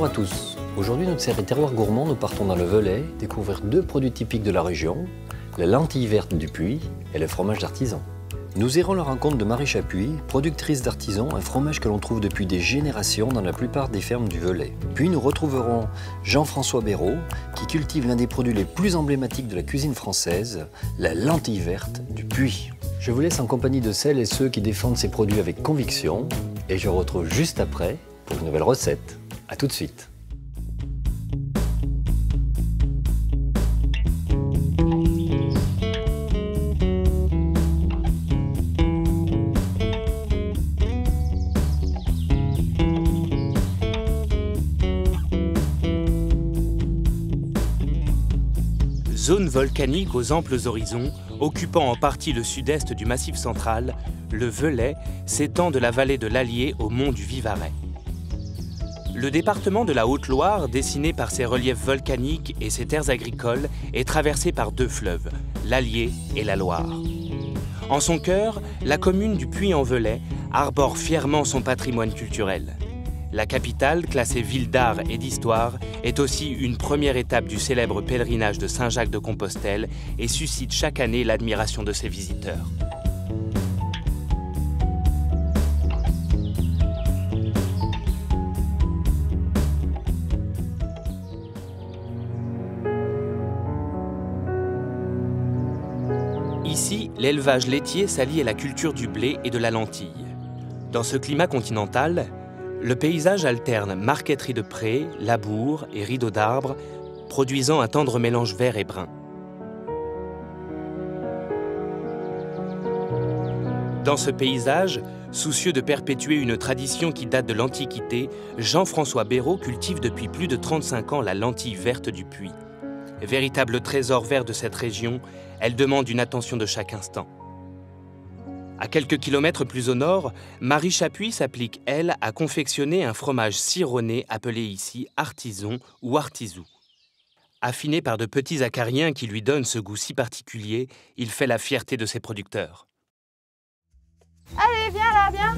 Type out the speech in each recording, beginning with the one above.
Bonjour à tous. Aujourd'hui, notre série Terroir Gourmand, nous partons dans le Velay, découvrir deux produits typiques de la région, la lentille verte du Puy et le fromage d'artisan. Nous irons à la rencontre de Marie Chapuis, productrice d'artisan, un fromage que l'on trouve depuis des générations dans la plupart des fermes du Velay. Puis nous retrouverons Jean-François Béraud, qui cultive l'un des produits les plus emblématiques de la cuisine française, la lentille verte du Puy. Je vous laisse en compagnie de celles et ceux qui défendent ces produits avec conviction, et je vous retrouve juste après pour une nouvelle recette. A tout de suite. Zone volcanique aux amples horizons, occupant en partie le sud-est du Massif central, le Velay s'étend de la vallée de l'Allier au mont du Vivarais. Le département de la Haute-Loire, dessiné par ses reliefs volcaniques et ses terres agricoles, est traversé par deux fleuves, l'Allier et la Loire. En son cœur, la commune du Puy-en-Velay arbore fièrement son patrimoine culturel. La capitale, classée ville d'art et d'histoire, est aussi une première étape du célèbre pèlerinage de Saint-Jacques-de-Compostelle et suscite chaque année l'admiration de ses visiteurs. Ici, l'élevage laitier s'allie à la culture du blé et de la lentille. Dans ce climat continental, le paysage alterne marqueterie de prés, labours et rideaux d'arbres, produisant un tendre mélange vert et brun. Dans ce paysage, soucieux de perpétuer une tradition qui date de l'Antiquité, Jean-François Béraud cultive depuis plus de 35 ans la lentille verte du Puy. Véritable trésor vert de cette région, elle demande une attention de chaque instant. À quelques kilomètres plus au nord, Marie Chapuis s'applique, elle, à confectionner un fromage cironné appelé ici artison ou artisou. Affiné par de petits acariens qui lui donnent ce goût si particulier, il fait la fierté de ses producteurs. Allez, viens là, viens!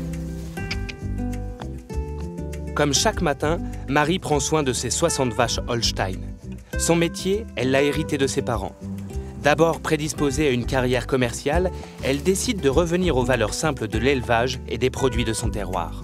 Comme chaque matin, Marie prend soin de ses 60 vaches Holstein. Son métier, elle l'a hérité de ses parents. D'abord prédisposée à une carrière commerciale, elle décide de revenir aux valeurs simples de l'élevage et des produits de son terroir.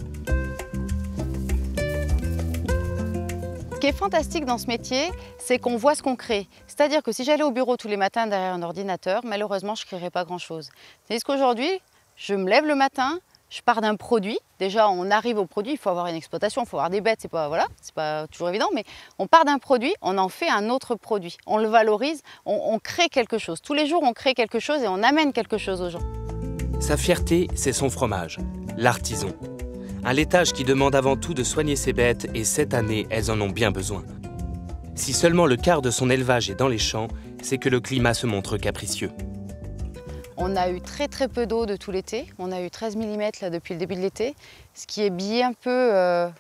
Ce qui est fantastique dans ce métier, c'est qu'on voit ce qu'on crée. C'est-à-dire que si j'allais au bureau tous les matins derrière un ordinateur, malheureusement, je ne créerais pas grand-chose. Tandis qu'aujourd'hui, je me lève le matin, je pars d'un produit. Déjà, on arrive au produit, il faut avoir une exploitation, il faut avoir des bêtes, c'est pas toujours évident, mais on part d'un produit, on en fait un autre produit. On le valorise, on crée quelque chose. Tous les jours, on crée quelque chose et on amène quelque chose aux gens. Sa fierté, c'est son fromage, l'artisan. Un laitage qui demande avant tout de soigner ses bêtes et cette année, elles en ont bien besoin. Si seulement le quart de son élevage est dans les champs, c'est que le climat se montre capricieux. On a eu très peu d'eau de tout l'été. On a eu 13 mm là, depuis le début de l'été, ce qui est bien peu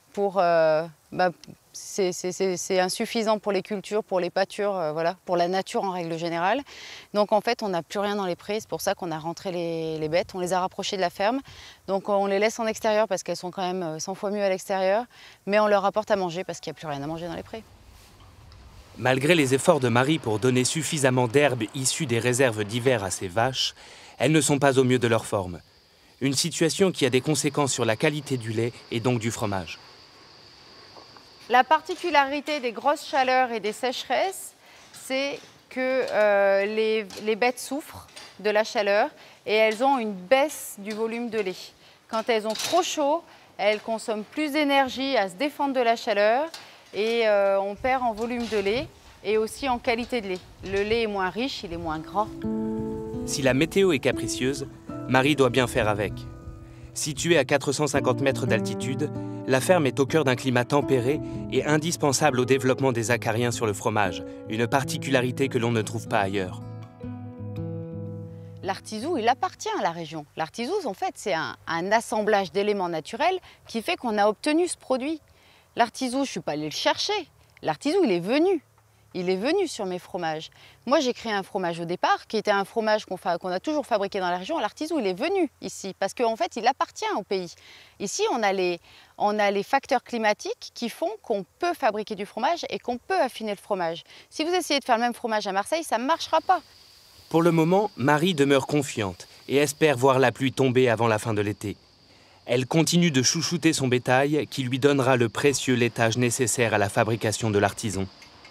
c'est insuffisant pour les cultures, pour les pâtures, voilà, pour la nature en règle générale. Donc en fait, on n'a plus rien dans les prés. C'est pour ça qu'on a rentré les bêtes. On les a rapprochées de la ferme. Donc on les laisse en extérieur parce qu'elles sont quand même 100 fois mieux à l'extérieur. Mais on leur apporte à manger parce qu'il n'y a plus rien à manger dans les prés. Malgré les efforts de Marie pour donner suffisamment d'herbes issues des réserves d'hiver à ses vaches, elles ne sont pas au mieux de leur forme. Une situation qui a des conséquences sur la qualité du lait et donc du fromage. La particularité des grosses chaleurs et des sécheresses, c'est que les bêtes souffrent de la chaleur et elles ont une baisse du volume de lait. Quand elles ont trop chaud, elles consomment plus d'énergie à se défendre de la chaleur et on perd en volume de lait et aussi en qualité de lait. Le lait est moins riche, il est moins gras. Si la météo est capricieuse, Marie doit bien faire avec. Située à 450 mètres d'altitude, la ferme est au cœur d'un climat tempéré et indispensable au développement des acariens sur le fromage, une particularité que l'on ne trouve pas ailleurs. L'artisou, il appartient à la région. L'artisou, en fait, c'est un assemblage d'éléments naturels qui fait qu'on a obtenu ce produit. L'artisou, je ne suis pas allée le chercher. L'artisou, il est venu. il est venu sur mes fromages. Moi, j'ai créé un fromage au départ, qui était un fromage qu'on a toujours fabriqué dans la région. L'Artisou, il est venu ici, parce qu'en fait, il appartient au pays. Ici, on a les facteurs climatiques qui font qu'on peut fabriquer du fromage et qu'on peut affiner le fromage. Si vous essayez de faire le même fromage à Marseille, ça ne marchera pas. Pour le moment, Marie demeure confiante et espère voir la pluie tomber avant la fin de l'été. Elle continue de chouchouter son bétail qui lui donnera le précieux laitage nécessaire à la fabrication de l'artisan.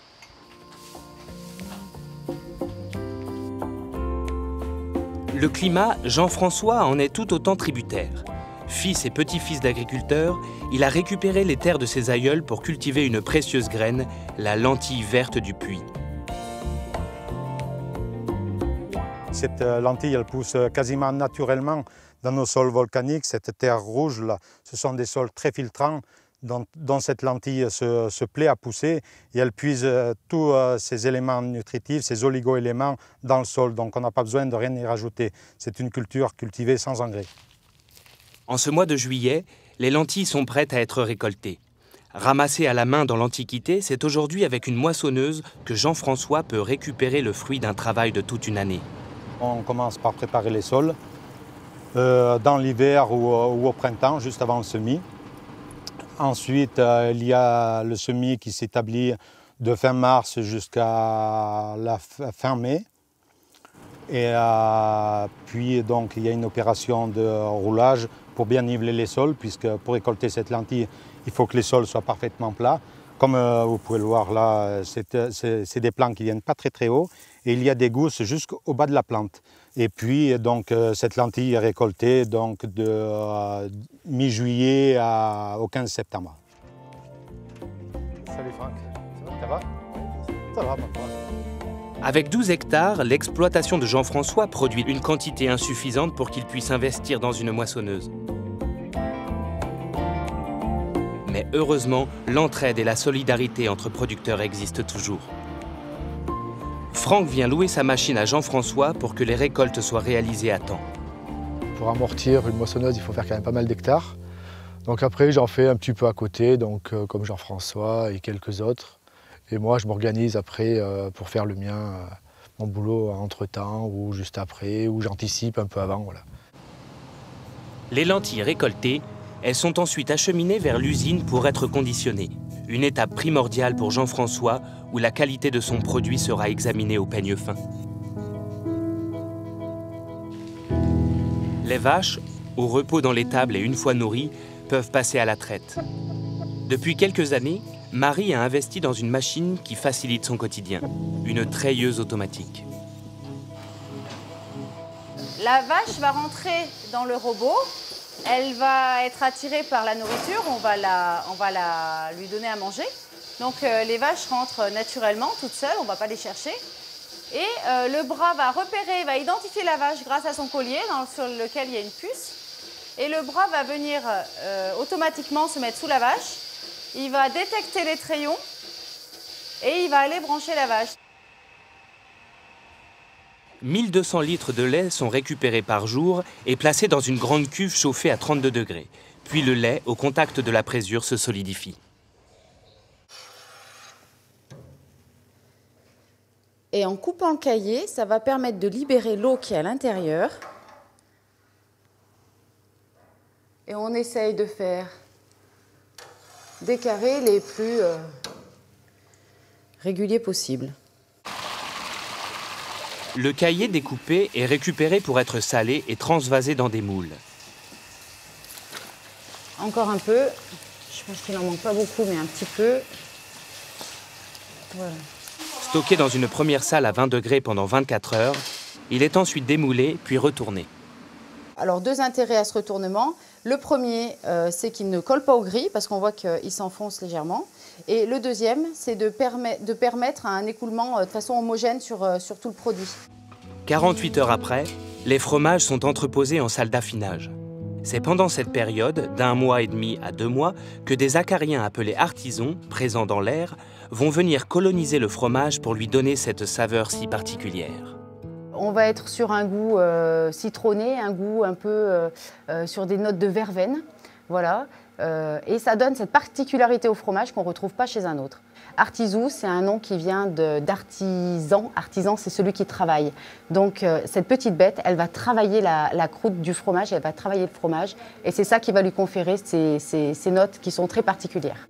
Le climat, Jean-François en est tout autant tributaire. Fils et petit-fils d'agriculteurs, il a récupéré les terres de ses aïeuls pour cultiver une précieuse graine, la lentille verte du Puy. Cette lentille, elle pousse quasiment naturellement dans nos sols volcaniques. Cette terre rouge, là, ce sont des sols très filtrants dont cette lentille se plaît à pousser et elle puise tous ces éléments nutritifs, ces oligo-éléments dans le sol. Donc on n'a pas besoin de rien y rajouter. C'est une culture cultivée sans engrais. En ce mois de juillet, les lentilles sont prêtes à être récoltées. Ramassées à la main dans l'Antiquité, c'est aujourd'hui avec une moissonneuse que Jean-François peut récupérer le fruit d'un travail de toute une année. On commence par préparer les sols dans l'hiver ou au printemps, juste avant le semis. Ensuite, il y a le semis qui s'établit de fin mars jusqu'à la fin mai. Et puis, donc, il y a une opération de roulage pour bien niveler les sols, puisque pour récolter cette lentille, il faut que les sols soient parfaitement plats. Comme vous pouvez le voir là, c'est des plants qui viennent pas très très haut et il y a des gousses jusqu'au bas de la plante. Et puis donc cette lentille est récoltée donc de mi-juillet au 15 septembre. Salut Franck, ça va? Ça va, ma foi. Avec 12 hectares, l'exploitation de Jean-François produit une quantité insuffisante pour qu'il puisse investir dans une moissonneuse. Mais heureusement, l'entraide et la solidarité entre producteurs existent toujours. Franck vient louer sa machine à Jean-François pour que les récoltes soient réalisées à temps. Pour amortir une moissonneuse, il faut faire quand même pas mal d'hectares. Donc après, j'en fais un petit peu à côté, donc comme Jean-François et quelques autres. Et moi, je m'organise après pour faire le mien, mon boulot entre-temps ou juste après, ou j'anticipe un peu avant. Voilà. Les lentilles récoltées, elles sont ensuite acheminées vers l'usine pour être conditionnées. Une étape primordiale pour Jean-François, où la qualité de son produit sera examinée au peigne fin. Les vaches, au repos dans l'étable et une fois nourries, peuvent passer à la traite. Depuis quelques années, Marie a investi dans une machine qui facilite son quotidien, une treilleuse automatique. La vache va rentrer dans le robot. Elle va être attirée par la nourriture, on va lui donner à manger. Donc les vaches rentrent naturellement, toutes seules, on ne va pas les chercher. Et le bras va repérer, va identifier la vache grâce à son collier sur lequel il y a une puce. Et le bras va venir automatiquement se mettre sous la vache. Il va détecter les trayons et il va aller brancher la vache. 1200 litres de lait sont récupérés par jour et placés dans une grande cuve chauffée à 32 degrés. Puis le lait, au contact de la présure, se solidifie. Et en coupant le cahier, ça va permettre de libérer l'eau qui est à l'intérieur. Et on essaye de faire des carrés les plus réguliers possibles. Le cahier découpé est récupéré pour être salé et transvasé dans des moules. Encore un peu. Je pense qu'il n'en manque pas beaucoup, mais un petit peu. Voilà. Stocké dans une première salle à 20 degrés pendant 24 heures, il est ensuite démoulé puis retourné. Alors, deux intérêts à ce retournement. Le premier, c'est qu'il ne colle pas au gris, parce qu'on voit qu'il s'enfonce légèrement. Et le deuxième, c'est de permettre un écoulement de façon homogène sur tout le produit. 48 heures après, les fromages sont entreposés en salle d'affinage. C'est pendant cette période, d'1 mois et demi à 2 mois, que des acariens appelés artisans, présents dans l'air, vont venir coloniser le fromage pour lui donner cette saveur si particulière. On va être sur un goût citronné, un goût un peu sur des notes de verveine. Voilà. Et ça donne cette particularité au fromage qu'on ne retrouve pas chez un autre. Artisou, c'est un nom qui vient d'artisan. Artisan, c'est celui qui travaille. Donc cette petite bête, elle va travailler la croûte du fromage, elle va travailler le fromage. Et c'est ça qui va lui conférer ces notes qui sont très particulières.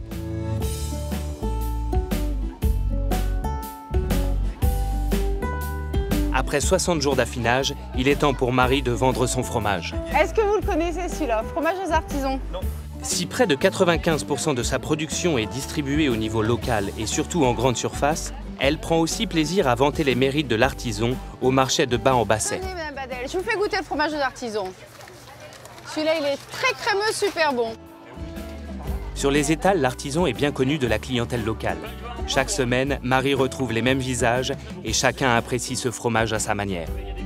Après 60 jours d'affinage, il est temps pour Marie de vendre son fromage. Est-ce que vous le connaissez celui-là, fromage aux artisans? Non. Si près de 95% de sa production est distribuée au niveau local et surtout en grande surface, elle prend aussi plaisir à vanter les mérites de l'artisan au marché de Bas-en-Basset. Venez, Madame Badel, je vous fais goûter le fromage aux artisans. Celui-là, il est très crémeux, super bon. Sur les étals, l'artisan est bien connu de la clientèle locale. Chaque semaine, Marie retrouve les mêmes visages et chacun apprécie ce fromage à sa manière.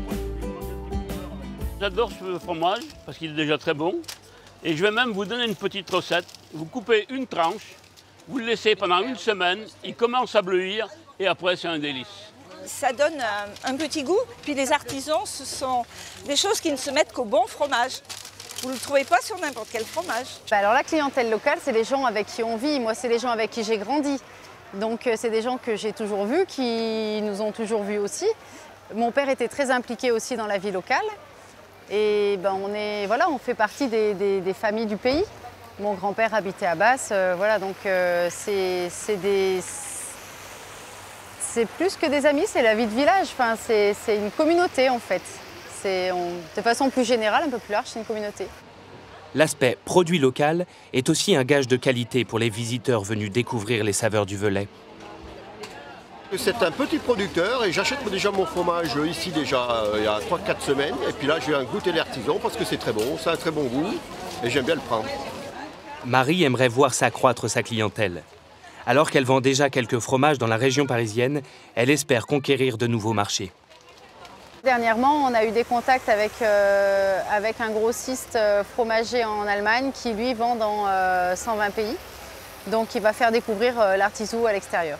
J'adore ce fromage parce qu'il est déjà très bon. Et je vais même vous donner une petite recette. Vous coupez une tranche, vous le laissez pendant une semaine, il commence à bleuir et après c'est un délice. Ça donne un petit goût. Puis les artisans, ce sont des choses qui ne se mettent qu'au bon fromage. Vous ne le trouvez pas sur n'importe quel fromage. Alors la clientèle locale, c'est les gens avec qui on vit. Moi, c'est les gens avec qui j'ai grandi. Donc c'est des gens que j'ai toujours vus, qui nous ont toujours vus aussi. Mon père était très impliqué aussi dans la vie locale. Et ben, on fait partie des familles du pays. Mon grand-père habitait à Basse, voilà, donc c'est plus que des amis, c'est la vie de village, enfin, c'est une communauté en fait. De façon plus générale, un peu plus large, c'est une communauté. L'aspect produit local est aussi un gage de qualité pour les visiteurs venus découvrir les saveurs du Velay. C'est un petit producteur et j'achète déjà mon fromage ici déjà il y a 3-4 semaines. Et puis là, je viens goûter l'artisan parce que c'est très bon, ça a un très bon goût et j'aime bien le prendre. Marie aimerait voir s'accroître sa clientèle. Alors qu'elle vend déjà quelques fromages dans la région parisienne, elle espère conquérir de nouveaux marchés. Dernièrement, on a eu des contacts avec un grossiste fromager en Allemagne qui, lui, vend dans 120 pays. Donc, il va faire découvrir l'artisou à l'extérieur.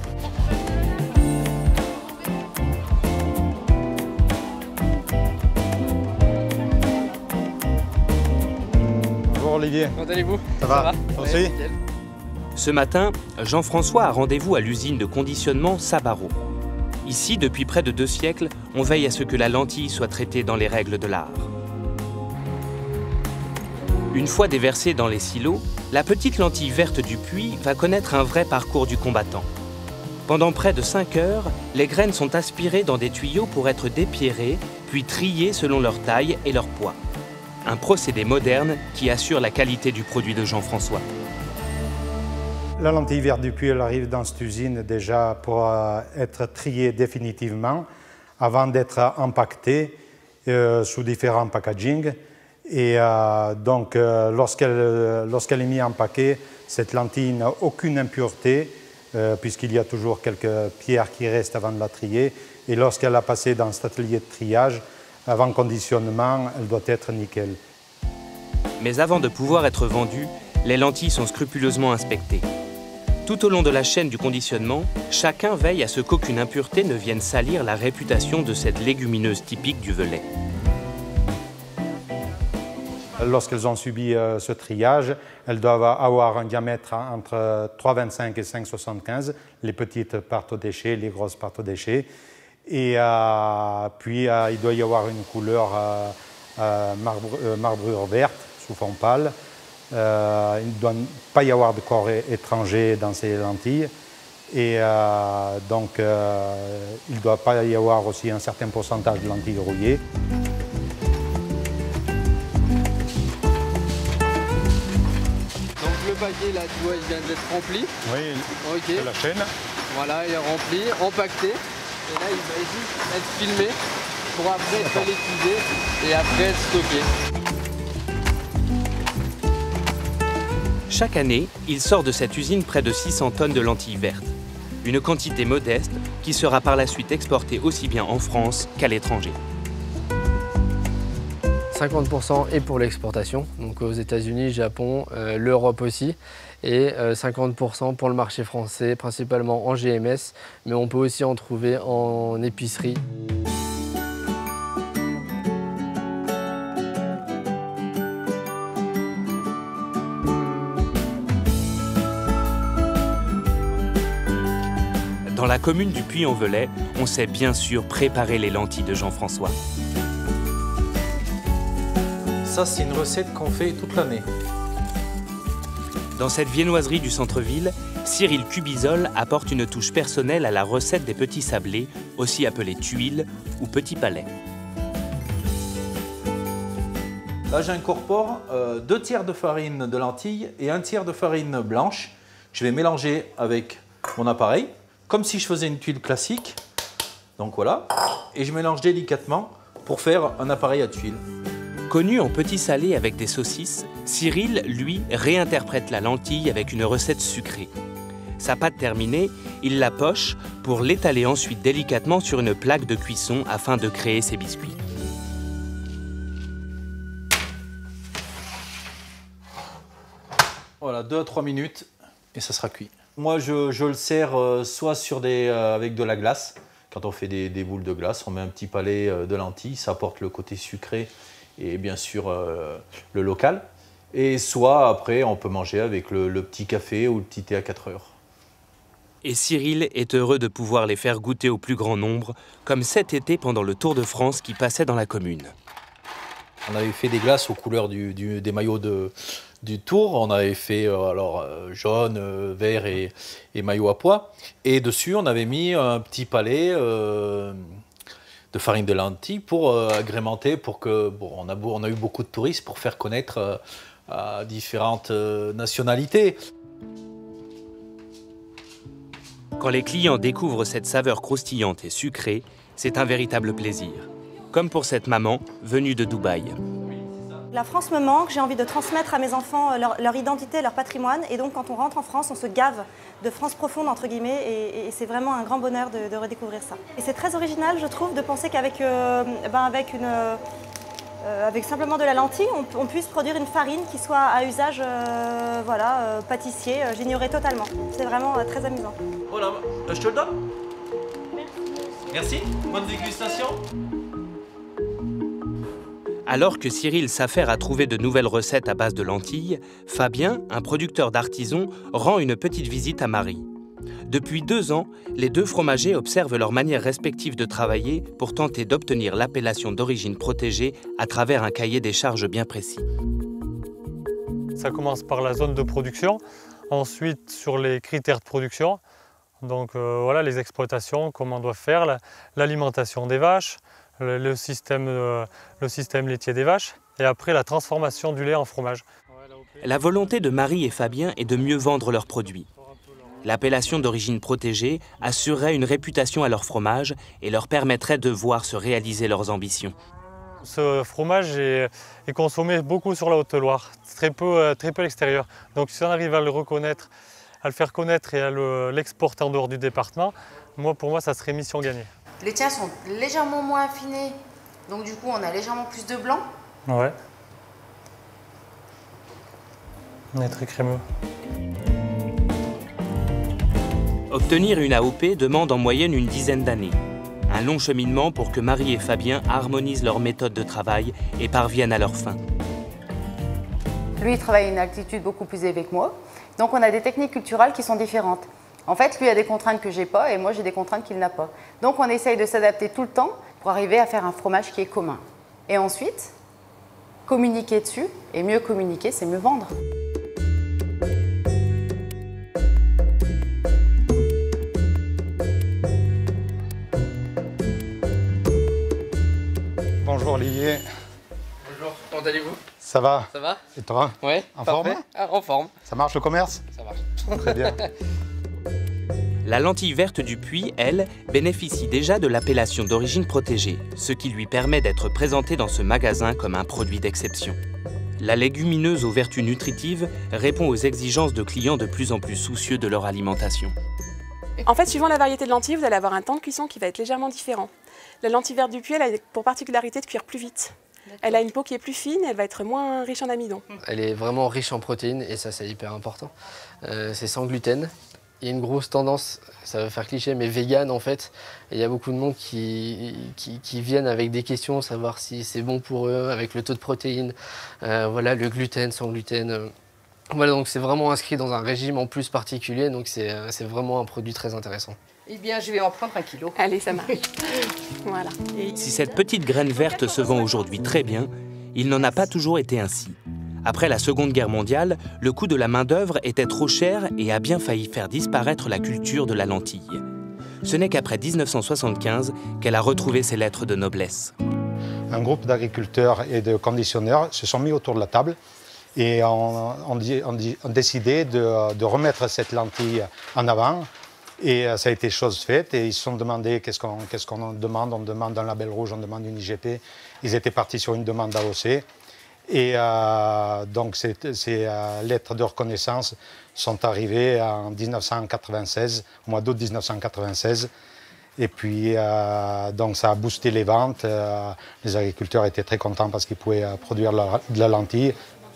Bonjour Olivier. Comment allez-vous? Ça va? Aussi. Ouais, Ce matin, Jean-François a rendez-vous à l'usine de conditionnement Sabaro. Ici, depuis près de 2 siècles, on veille à ce que la lentille soit traitée dans les règles de l'art. Une fois déversée dans les silos, la petite lentille verte du puits va connaître un vrai parcours du combattant. Pendant près de 5 heures, les graines sont aspirées dans des tuyaux pour être dépierrées, puis triées selon leur taille et leur poids. Un procédé moderne qui assure la qualité du produit de Jean-François. La lentille verte du puits, elle arrive dans cette usine déjà pour être triée définitivement avant d'être empaquetée sous différents packaging. Et donc, lorsqu'elle est mise en paquet, cette lentille n'a aucune impureté puisqu'il y a toujours quelques pierres qui restent avant de la trier. Et lorsqu'elle a passé dans cet atelier de triage, avant conditionnement, elle doit être nickel. Mais avant de pouvoir être vendues, les lentilles sont scrupuleusement inspectées. Tout au long de la chaîne du conditionnement, chacun veille à ce qu'aucune impureté ne vienne salir la réputation de cette légumineuse typique du Velay. Lorsqu'elles ont subi ce triage, elles doivent avoir un diamètre entre 3,25 et 5,75. Les petites partent aux déchets, les grosses partent aux déchets. Et puis, il doit y avoir une couleur marbrure verte sous fond pâle. Il ne doit pas y avoir de corps étranger dans ces lentilles. Et donc, il ne doit pas y avoir aussi un certain pourcentage de lentilles rouillées. Donc le paquet là, tu vois, il vient d'être rempli. Oui, Ok. la chaîne. Voilà, il est rempli, empaqueté. Et là, il va juste être filmé pour après être palettisé et après être stocké. Chaque année, il sort de cette usine près de 600 tonnes de lentilles vertes. Une quantité modeste qui sera par la suite exportée aussi bien en France qu'à l'étranger. 50% est pour l'exportation, donc aux États-Unis, Japon, l'Europe aussi, et 50% pour le marché français, principalement en GMS, mais on peut aussi en trouver en épicerie. Dans la commune du Puy-en-Velay, on sait bien sûr préparer les lentilles de Jean-François. Ça, c'est une recette qu'on fait toute l'année. Dans cette viennoiserie du centre-ville, Cyril Cubizol apporte une touche personnelle à la recette des petits sablés, aussi appelés tuiles ou petits palais. Là, j'incorpore 2 tiers de farine de lentilles et 1 tiers de farine blanche. Je vais mélanger avec mon appareil, comme si je faisais une tuile classique. Donc voilà, et je mélange délicatement pour faire un appareil à tuiles. Connu en petits salés avec des saucisses, Cyril, lui, réinterprète la lentille avec une recette sucrée. Sa pâte terminée, il la poche pour l'étaler ensuite délicatement sur une plaque de cuisson afin de créer ses biscuits. Voilà, 2 à 3 minutes et ça sera cuit. Moi, je le sers soit sur avec de la glace. Quand on fait des boules de glace, on met un petit palais de lentilles, ça apporte le côté sucré et bien sûr le local. Et soit après, on peut manger avec le petit café ou le petit thé à 4 heures. Et Cyril est heureux de pouvoir les faire goûter au plus grand nombre, comme cet été pendant le Tour de France qui passait dans la commune. On avait fait des glaces aux couleurs des maillots du Tour. On avait fait jaune, vert et maillot à pois. Et dessus, on avait mis un petit palais de farine de lentilles pour agrémenter, pour que on a eu beaucoup de touristes pour faire connaître à différentes nationalités. Quand les clients découvrent cette saveur croustillante et sucrée, c'est un véritable plaisir. Comme pour cette maman venue de Dubaï. La France me manque, j'ai envie de transmettre à mes enfants leur identité, leur patrimoine. Et donc quand on rentre en France, on se gave de France profonde, entre guillemets. Et c'est vraiment un grand bonheur de redécouvrir ça. Et c'est très original, je trouve, de penser qu'avec avec simplement de la lentille, on puisse produire une farine qui soit à usage pâtissier. J'ignorais totalement. C'est vraiment très amusant. Voilà, je te le donne. Merci. Bonne dégustation. Alors que Cyril s'affaire à trouver de nouvelles recettes à base de lentilles, Fabien, un producteur d'artisans, rend une petite visite à Marie. Depuis 2 ans, les 2 fromagers observent leurs manières respectives de travailler pour tenter d'obtenir l'appellation d'origine protégée à travers un cahier des charges bien précis. Ça commence par la zone de production, ensuite sur les critères de production. Donc voilà, les exploitations, comment on doit faire, l'alimentation des vaches, le système laitier des vaches, et après la transformation du lait en fromage. La volonté de Marie et Fabien est de mieux vendre leurs produits. L'appellation d'origine protégée assurerait une réputation à leur fromage et leur permettrait de voir se réaliser leurs ambitions. Ce fromage est consommé beaucoup sur la Haute-Loire, très peu à l'extérieur. Donc si on arrive à le reconnaître, à le faire connaître et à l'exporter en dehors du département, pour moi, ça serait mission gagnée. Les tiens sont légèrement moins affinés, donc du coup on a légèrement plus de blanc. Ouais. On est très crémeux. Obtenir une AOP demande en moyenne une dizaine d'années. Un long cheminement pour que Marie et Fabien harmonisent leur méthode de travail et parviennent à leur fin. Lui, il travaille à une altitude beaucoup plus élevée que moi, donc on a des techniques culturales qui sont différentes. En fait, lui a des contraintes que j'ai pas et moi j'ai des contraintes qu'il n'a pas. Donc on essaye de s'adapter tout le temps pour arriver à faire un fromage qui est commun. Et ensuite, communiquer dessus, et mieux communiquer, c'est mieux vendre. Bonjour Olivier. Bonjour, comment allez-vous? Ça va? Ça va? Et toi? Ouais, en parfait. forme? Ah, en forme. Ça marche le commerce? Ça marche. Très bien. La lentille verte du Puy, elle, bénéficie déjà de l'appellation d'origine protégée, ce qui lui permet d'être présentée dans ce magasin comme un produit d'exception. La légumineuse aux vertus nutritives répond aux exigences de clients de plus en plus soucieux de leur alimentation. En fait, suivant la variété de lentilles, vous allez avoir un temps de cuisson qui va être légèrement différent. La lentille verte du Puy, elle a pour particularité de cuire plus vite. Elle a une peau qui est plus fine, elle va être moins riche en amidon. Elle est vraiment riche en protéines et ça c'est hyper important. C'est sans gluten. Il y a une grosse tendance, ça va faire cliché, mais vegan en fait. Et il y a beaucoup de monde qui viennent avec des questions, savoir si c'est bon pour eux, avec le taux de protéines. Voilà, le gluten, sans gluten. Voilà, donc c'est vraiment inscrit dans un régime en plus particulier, donc c'est vraiment un produit très intéressant. Eh bien, je vais en prendre 1 kilo. Allez, ça marche. Voilà. Si cette petite graine verte se vend aujourd'hui très bien, il n'en a pas toujours été ainsi. Après la Seconde Guerre mondiale, le coût de la main-d'œuvre était trop cher et a bien failli faire disparaître la culture de la lentille. Ce n'est qu'après 1975 qu'elle a retrouvé ses lettres de noblesse. Un groupe d'agriculteurs et de conditionneurs se sont mis autour de la table et ont décidé de remettre cette lentille en avant. Et ça a été chose faite et ils se sont demandé qu'est-ce qu'on demande. On demande un label rouge, on demande une IGP. Ils étaient partis sur une demande AOC. Et donc ces lettres de reconnaissance sont arrivées en 1996, au mois d'août 1996. Et puis donc ça a boosté les ventes. Les agriculteurs étaient très contents parce qu'ils pouvaient produire de la lentille.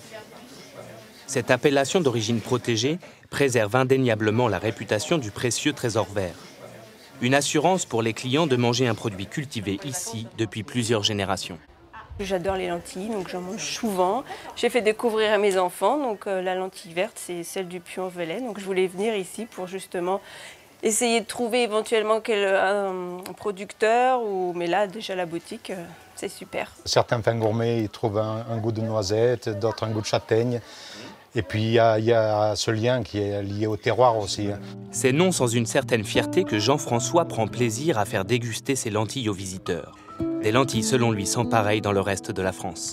Cette appellation d'origine protégée préserve indéniablement la réputation du précieux trésor vert. Une assurance pour les clients de manger un produit cultivé ici depuis plusieurs générations. J'adore les lentilles, donc j'en mange souvent. J'ai fait découvrir à mes enfants, donc la lentille verte, c'est celle du Puy-en-Velay. Donc je voulais venir ici pour justement essayer de trouver éventuellement un producteur, mais là déjà la boutique, c'est super. Certains fins gourmets, ils trouvent un goût de noisette, d'autres un goût de châtaigne. Et puis il y a ce lien qui est lié au terroir aussi. C'est non sans une certaine fierté que Jean-François prend plaisir à faire déguster ses lentilles aux visiteurs. Des lentilles selon lui sans pareil dans le reste de la France.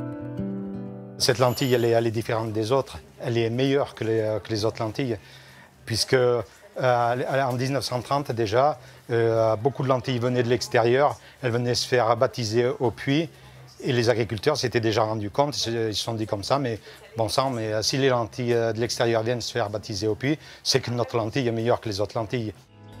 Cette lentille, elle est différente des autres. Elle est meilleure que les autres lentilles. Puisque en 1930 déjà, beaucoup de lentilles venaient de l'extérieur. Elles venaient se faire baptiser au puits. Et les agriculteurs s'étaient déjà rendus compte, ils se sont dit comme ça, mais bon sang, mais si les lentilles de l'extérieur viennent se faire baptiser au puits, c'est que notre lentille est meilleure que les autres lentilles.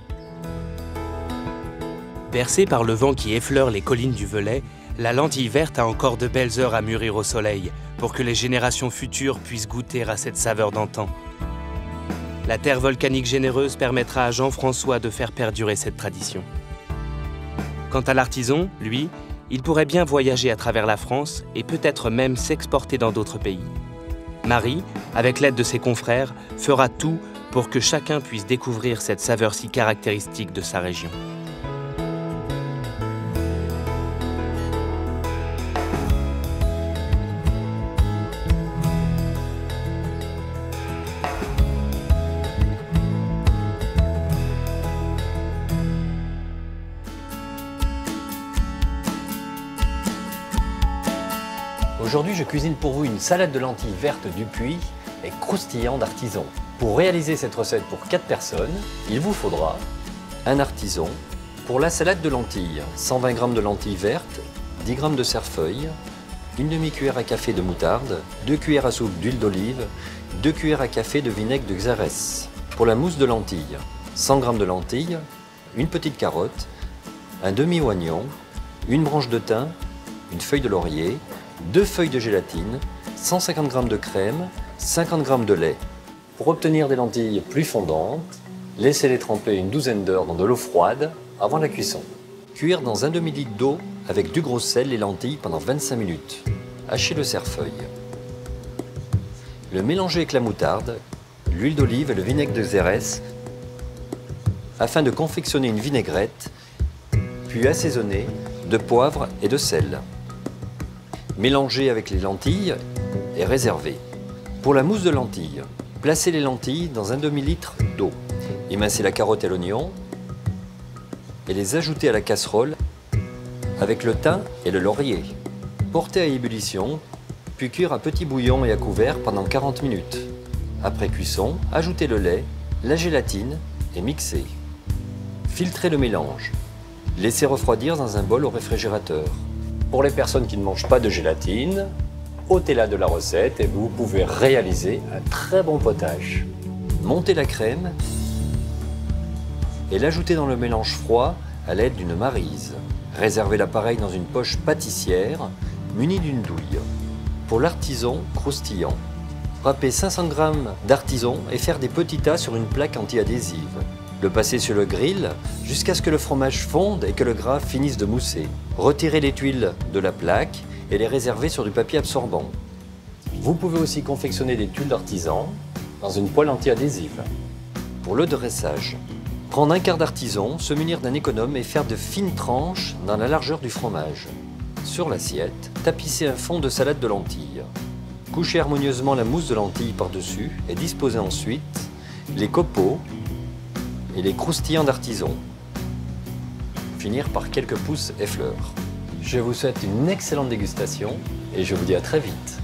Bercée par le vent qui effleure les collines du Velay, la lentille verte a encore de belles heures à mûrir au soleil pour que les générations futures puissent goûter à cette saveur d'antan. La terre volcanique généreuse permettra à Jean-François de faire perdurer cette tradition. Quant à l'artisan, lui, il pourrait bien voyager à travers la France et peut-être même s'exporter dans d'autres pays. Marie, avec l'aide de ses confrères, fera tout pour que chacun puisse découvrir cette saveur si caractéristique de sa région. Aujourd'hui, je cuisine pour vous une salade de lentilles vertes du Puy et croustillant d'artisan. Pour réaliser cette recette pour 4 personnes, il vous faudra un artisan. Pour la salade de lentilles, 120 g de lentilles vertes, 10 g de cerfeuil, une demi-cuillère à café de moutarde, 2 cuillères à soupe d'huile d'olive, 2 cuillères à café de vinaigre de Xérès. Pour la mousse de lentilles, 100 g de lentilles, une petite carotte, un demi-oignon, une branche de thym, une feuille de laurier, 2 feuilles de gélatine, 150 g de crème, 50 g de lait. Pour obtenir des lentilles plus fondantes, laissez-les tremper une douzaine d'heures dans de l'eau froide avant la cuisson. Cuire dans un demi-litre d'eau avec du gros sel les lentilles pendant 25 minutes. Hachez le cerfeuil. Le mélanger avec la moutarde, l'huile d'olive et le vinaigre de Xérès afin de confectionner une vinaigrette, puis assaisonner de poivre et de sel. Mélangez avec les lentilles et réservez. Pour la mousse de lentilles, placez les lentilles dans un demi-litre d'eau. Émincez la carotte et l'oignon et les ajoutez à la casserole avec le thym et le laurier. Portez à ébullition, puis cuire à petit bouillon et à couvert pendant 40 minutes. Après cuisson, ajoutez le lait, la gélatine et mixez. Filtrez le mélange. Laissez refroidir dans un bol au réfrigérateur. Pour les personnes qui ne mangent pas de gélatine, ôtez-la de la recette et vous pouvez réaliser un très bon potage. Montez la crème et l'ajoutez dans le mélange froid à l'aide d'une maryse. Réservez l'appareil dans une poche pâtissière munie d'une douille. Pour l'artisan croustillant, râpez 500 g d'artisan et faire des petits tas sur une plaque anti-adhésive. Le passer sur le grill jusqu'à ce que le fromage fonde et que le gras finisse de mousser. Retirez les tuiles de la plaque et les réserver sur du papier absorbant. Vous pouvez aussi confectionner des tuiles d'artisan dans une poêle anti-adhésive. Pour le dressage, prendre un quart d'artisan, se munir d'un économe et faire de fines tranches dans la largeur du fromage. Sur l'assiette, tapisser un fond de salade de lentilles. Coucher harmonieusement la mousse de lentilles par-dessus et disposer ensuite les copeaux et les croustillants d'artisan. Finir par quelques pousses et fleurs. Je vous souhaite une excellente dégustation et je vous dis à très vite.